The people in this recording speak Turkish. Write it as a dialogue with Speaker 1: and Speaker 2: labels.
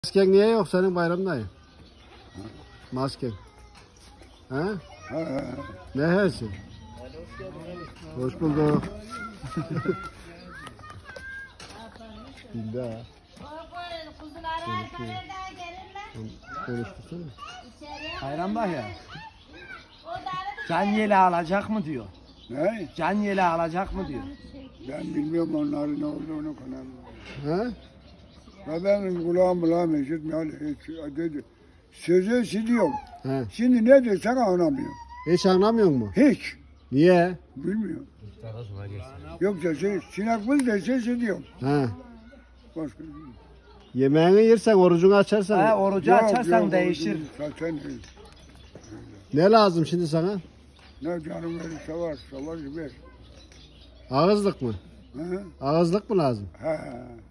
Speaker 1: Masken niye yok senin bayramdayım? Masken. Ha? Ne hesi? Hoş bulduk. Bilda. Konuştursana.
Speaker 2: Bayramda ya. Can yele alacak mı diyor.
Speaker 3: Ne?
Speaker 2: Can yele alacak mı diyor.
Speaker 3: Ben bilmiyorum onların ne olduğunu falan.
Speaker 1: Ha?
Speaker 3: Ya benim kulağım işitmiyor. Hiç dedi. Sözü siliyorum.
Speaker 1: Ha.
Speaker 3: Şimdi ne desen anlamıyorum.
Speaker 1: Hiç anlamıyor mu?
Speaker 3: Hiç.
Speaker 1: Niye?
Speaker 3: Bilmiyorum. Yoksa sinek bul dese siliyorum.
Speaker 1: Ha.
Speaker 3: Başka.
Speaker 1: Yemeğini yersen, orucunu açarsan.
Speaker 2: Ha, orucu açarsan değişir.
Speaker 3: Zaten
Speaker 1: Ne lazım şimdi sana?
Speaker 3: ne canım verirse var. Savaş ver.
Speaker 1: Ağızlık mı?
Speaker 3: Ha?
Speaker 1: Ağızlık mı lazım?
Speaker 3: Ha.